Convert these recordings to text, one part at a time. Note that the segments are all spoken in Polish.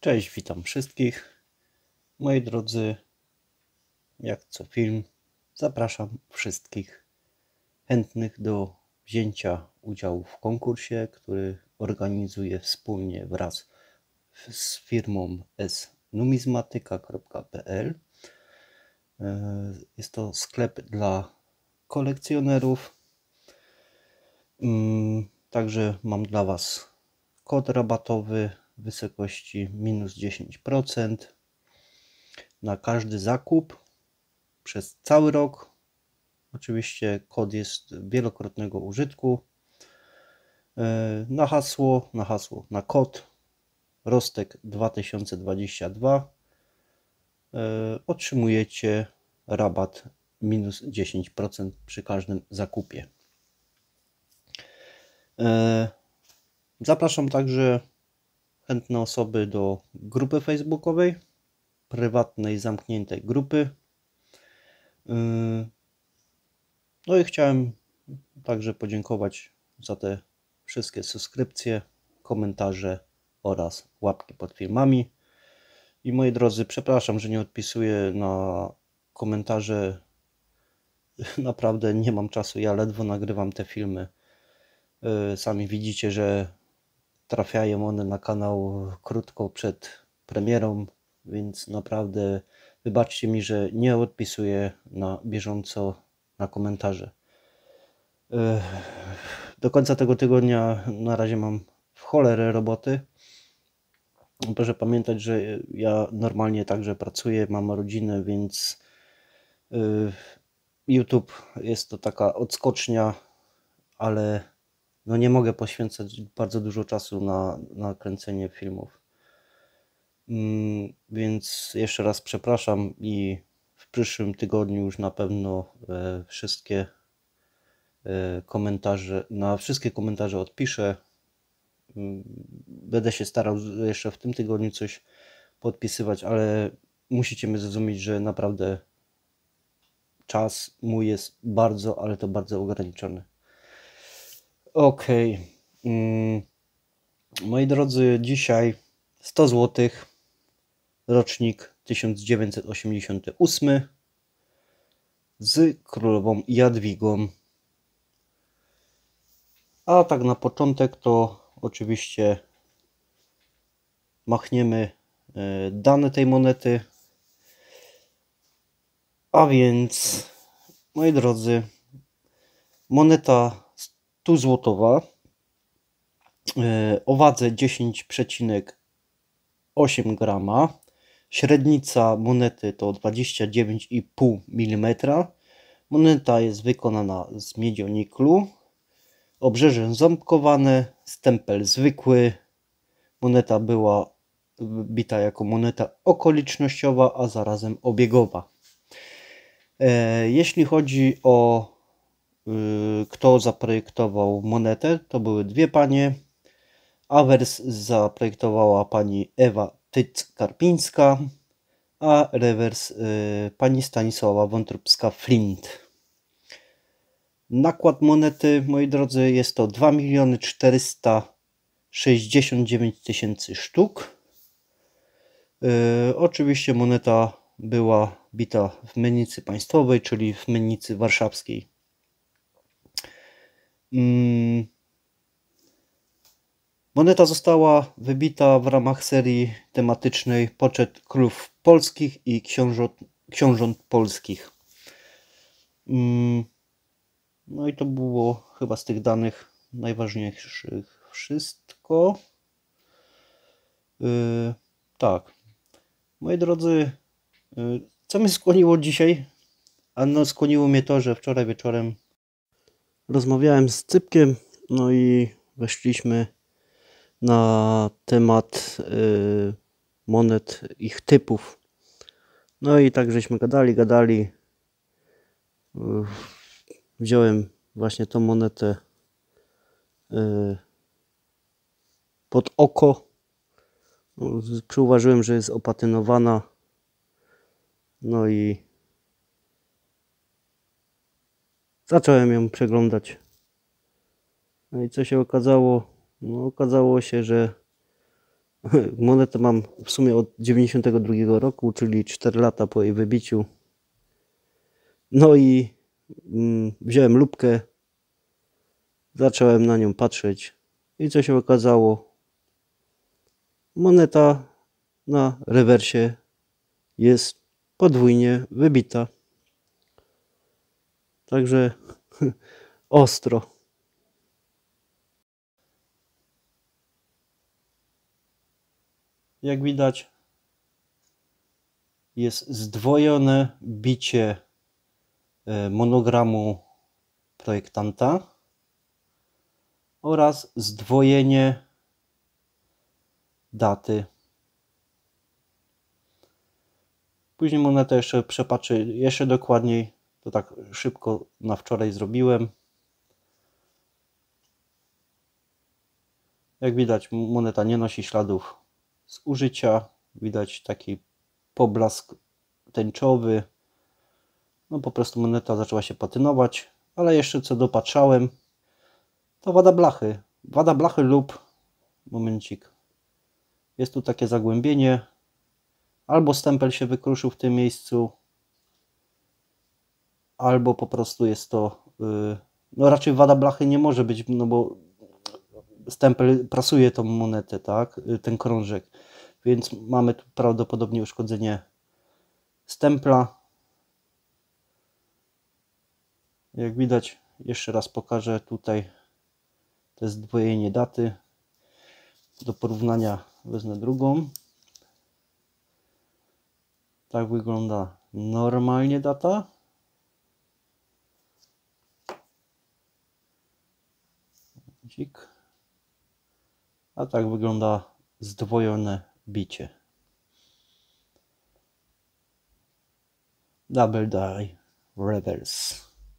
Cześć, witam wszystkich. Moi drodzy, jak co film, zapraszam wszystkich chętnych do wzięcia udziału w konkursie, który organizuję wspólnie wraz z firmą snumizmatyka.pl. Jest to sklep dla kolekcjonerów. Także mam dla Was kod rabatowy w wysokości minus 10% na każdy zakup przez cały rok. Oczywiście kod jest wielokrotnego użytku. Na kod Rostek 2022 otrzymujecie rabat minus 10% przy każdym zakupie. Zapraszam także chętne osoby do grupy facebookowej, prywatnej, zamkniętej grupy. No i chciałem także podziękować za te wszystkie subskrypcje, komentarze oraz łapki pod filmami. I moi drodzy, przepraszam, że nie odpisuję na komentarze. Naprawdę nie mam czasu, ja ledwo nagrywam te filmy. Sami widzicie, że trafiają one na kanał krótko przed premierą, więc naprawdę wybaczcie mi, że nie odpisuję na bieżąco na komentarze. Do końca tego tygodnia na razie mam w cholerę roboty. Proszę pamiętać, że ja normalnie także pracuję, mam rodzinę, więc YouTube jest to taka odskocznia, ale no nie mogę poświęcać bardzo dużo czasu na kręcenie filmów. Więc jeszcze raz przepraszam i w przyszłym tygodniu już na pewno wszystkie komentarze, na wszystkie komentarze odpiszę. Będę się starał jeszcze w tym tygodniu coś podpisywać, ale musicie mnie zrozumieć, że naprawdę czas mój jest bardzo, ale to bardzo ograniczony. Ok. Moi drodzy, dzisiaj 100 zł, rocznik 1988 z królową Jadwigą. A tak na początek to oczywiście machniemy dane tej monety. A więc, moi drodzy, moneta 100 złotowa o wadze 10,8 grama. Średnica monety to 29,5 mm. Moneta jest wykonana z miedzioniklu. Obrzeże ząbkowane, stempel zwykły. Moneta była bita jako moneta okolicznościowa, a zarazem obiegowa. Jeśli chodzi o kto zaprojektował monetę, to były dwie panie. Awers zaprojektowała pani Ewa Tyc-Karpińska, a rewers pani Stanisława Wątróbska-Flint. Nakład monety, moi drodzy, jest to 2 469 000 sztuk. Oczywiście moneta była bita w mennicy państwowej, czyli w mennicy warszawskiej. Moneta została wybita w ramach serii tematycznej Poczet Królów Polskich i Książąt Polskich. No i to było chyba z tych danych najważniejszych wszystko. Tak. Moi drodzy, co mnie skłoniło dzisiaj? No, skłoniło mnie to, że wczoraj wieczorem rozmawiałem z Cypkiem, no i weszliśmy na temat monet, ich typów. No i tak żeśmy gadali. Wziąłem właśnie tą monetę pod oko. Przyuważyłem, że jest opatynowana. No i zacząłem ją przeglądać. No i co się okazało? No, okazało się, że Monetę mam w sumie od 92 roku, czyli 4 lata po jej wybiciu. No i wziąłem lupkę, zacząłem na nią patrzeć i co się okazało? Moneta na rewersie jest podwójnie wybita. Także ostro. Jak widać, jest zdwojone bicie monogramu projektanta oraz zdwojenie daty. Później monetę jeszcze przepatrzę jeszcze dokładniej. To tak szybko na wczoraj zrobiłem. Jak widać, moneta nie nosi śladów z użycia. Widać taki poblask tęczowy. No po prostu moneta zaczęła się patynować. Ale jeszcze co dopatrzałem, to wada blachy. Wada blachy lub, momencik, jest tu takie zagłębienie. Albo stempel się wykruszył w tym miejscu, albo po prostu jest to, no raczej wada blachy nie może być, no bo stempel prasuje tą monetę, tak, ten krążek, więc mamy tu prawdopodobnie uszkodzenie stempla. Jak widać, jeszcze raz pokażę tutaj, to jest zdwojenie daty. Do porównania wezmę drugą. Tak wygląda normalnie data. A tak wygląda zdwojone bicie. Double die reverse.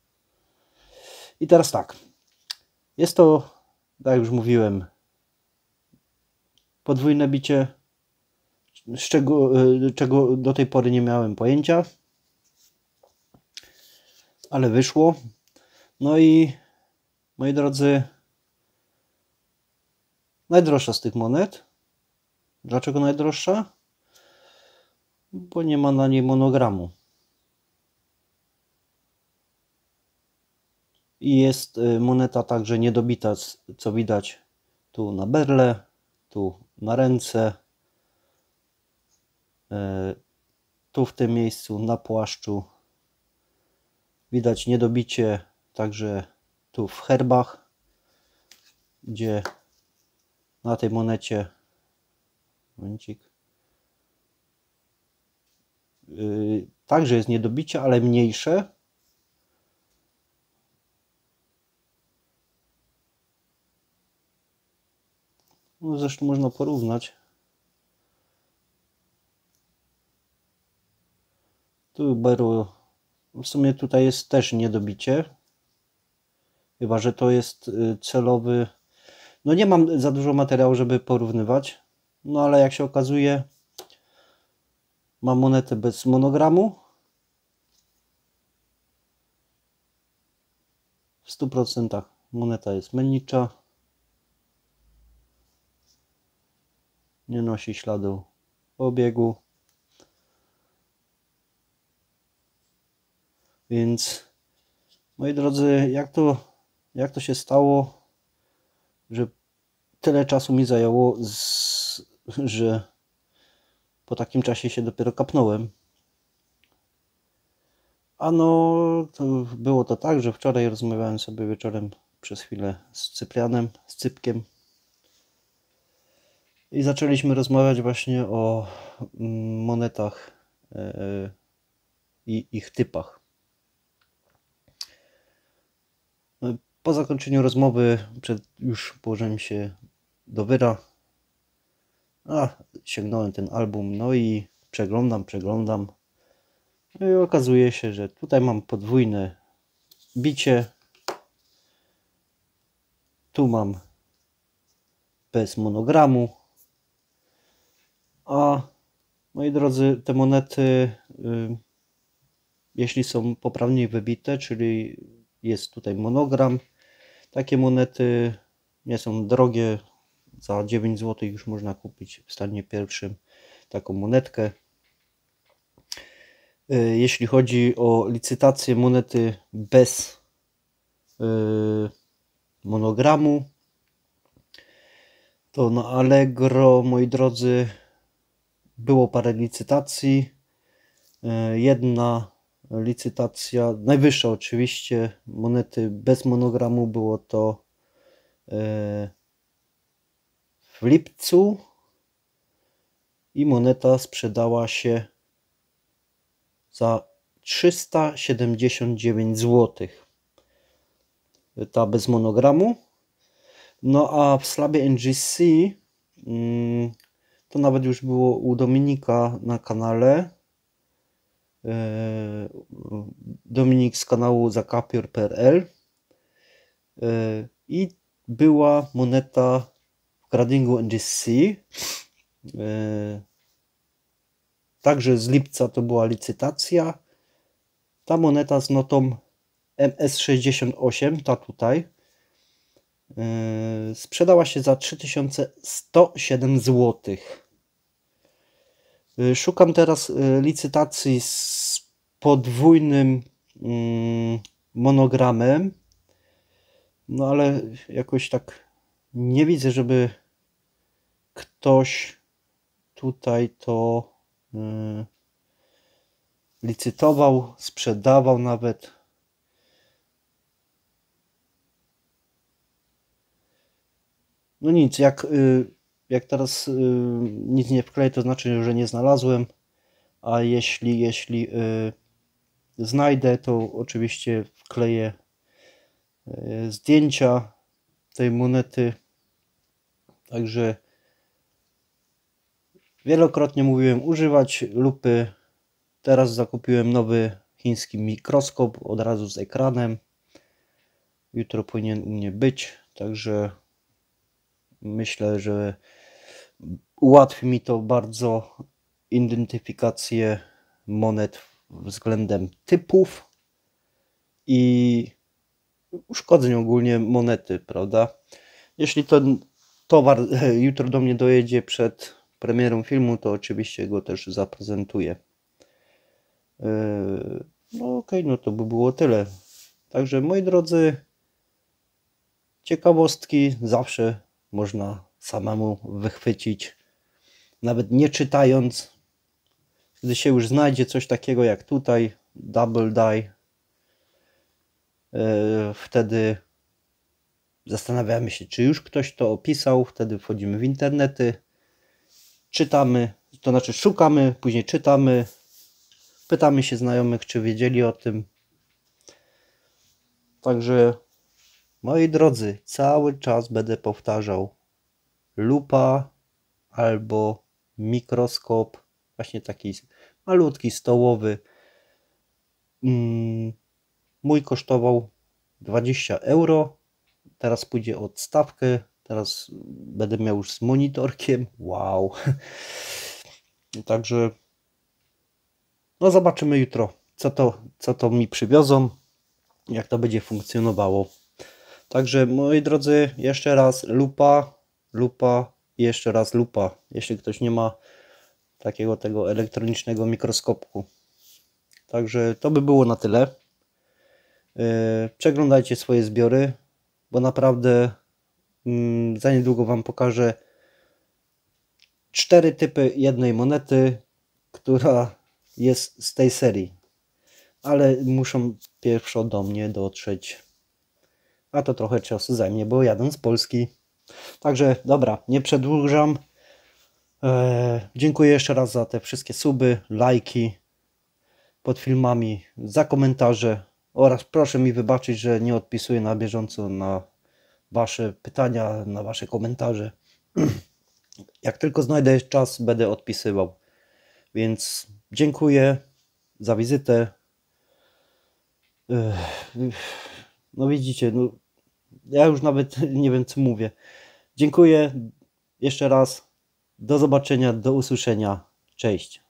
I teraz tak. Jest to, tak jak już mówiłem, podwójne bicie, z czego do tej pory nie miałem pojęcia, ale wyszło. No i moi drodzy, najdroższa z tych monet. Dlaczego najdroższa? Bo nie ma na niej monogramu. I jest moneta także niedobita, co widać tu na berle, tu na ręce, tu w tym miejscu na płaszczu. Widać niedobicie także tu w herbach, gdzie na tej monecie, momencik, także jest niedobicie, ale mniejsze. No zresztą można porównać. Tu berło, w sumie tutaj jest też niedobicie. Chyba że to jest celowy. No nie mam za dużo materiału, żeby porównywać. No ale jak się okazuje, mam monetę bez monogramu. W 100% moneta jest mennicza. Nie nosi śladu obiegu. Więc moi drodzy, jak to się stało, że tyle czasu mi zajęło, że po takim czasie się dopiero kapnąłem. Ano, było to tak, że wczoraj rozmawiałem sobie wieczorem przez chwilę z Cyprianem, z Cypkiem. I zaczęliśmy rozmawiać właśnie o monetach i ich typach. Po zakończeniu rozmowy, przed już położeniem się do wyra, sięgnąłem ten album, no i przeglądam. No i okazuje się, że tutaj mam podwójne bicie. Tu mam bez monogramu. A moi drodzy, te monety, jeśli są poprawnie wybite, czyli jest tutaj monogram, takie monety nie są drogie, za 9 zł już można kupić w stanie pierwszym taką monetkę. Jeśli chodzi o licytację monety bez monogramu, to na Allegro, moi drodzy, było parę licytacji. Jedna licytacja, najwyższa oczywiście, monety bez monogramu, było to w lipcu i moneta sprzedała się za 379 zł. Ta bez monogramu. No a w slabie NGC to nawet już było u Dominika na kanale. Dominik z kanału zakapior.pl i była moneta w gradingu NGC. Także z lipca to była licytacja. Ta moneta z notą MS68, ta tutaj, sprzedała się za 3107 zł. Szukam teraz licytacji z podwójnym monogramem, no ale jakoś tak nie widzę, żeby ktoś tutaj to licytował, sprzedawał nawet. No nic, jak teraz nic nie wkleję, to znaczy, że nie znalazłem, a jeśli znajdę, to oczywiście wkleję zdjęcia tej monety. Także wielokrotnie mówiłem używać lupy. Teraz zakupiłem nowy chiński mikroskop od razu z ekranem. Jutro powinien u mnie być, także myślę, że ułatwi mi to bardzo identyfikację monet względem typów i uszkodzeń ogólnie monety, prawda? Jeśli ten towar jutro do mnie dojedzie przed premierą filmu, to oczywiście go też zaprezentuję. No okej, no to by było tyle. Także moi drodzy, ciekawostki zawsze można samemu wychwycić, nawet nie czytając. Gdy się już znajdzie coś takiego jak tutaj, double die, wtedy zastanawiamy się, czy już ktoś to opisał. Wtedy wchodzimy w internety, czytamy, to znaczy szukamy, później czytamy, pytamy się znajomych, czy wiedzieli o tym. Także moi drodzy, cały czas będę powtarzał: lupa albo mikroskop, właśnie taki malutki, stołowy. Mój kosztował 20 euro. Teraz pójdzie o odstawkę. Teraz będę miał już z monitorkiem. Wow. Także no zobaczymy jutro, co to mi przywiozą, jak to będzie funkcjonowało. Także moi drodzy, jeszcze raz lupa i jeszcze raz lupa, jeśli ktoś nie ma tego elektronicznego mikroskopu. Także to by było na tyle. Przeglądajcie swoje zbiory, bo naprawdę za niedługo Wam pokażę 4 typy jednej monety, która jest z tej serii. Ale muszą pierwszo do mnie dotrzeć. A to trochę czasu zajmie, bo jadę z Polski. Także dobra, nie przedłużam. Dziękuję jeszcze raz za te wszystkie suby, lajki pod filmami, za komentarze oraz proszę mi wybaczyć, że nie odpisuję na bieżąco na Wasze pytania, na Wasze komentarze. Jak tylko znajdę czas, będę odpisywał. Więc dziękuję za wizytę. No widzicie, no, ja już nawet nie wiem, co mówię. Dziękuję jeszcze raz. Do zobaczenia, do usłyszenia. Cześć.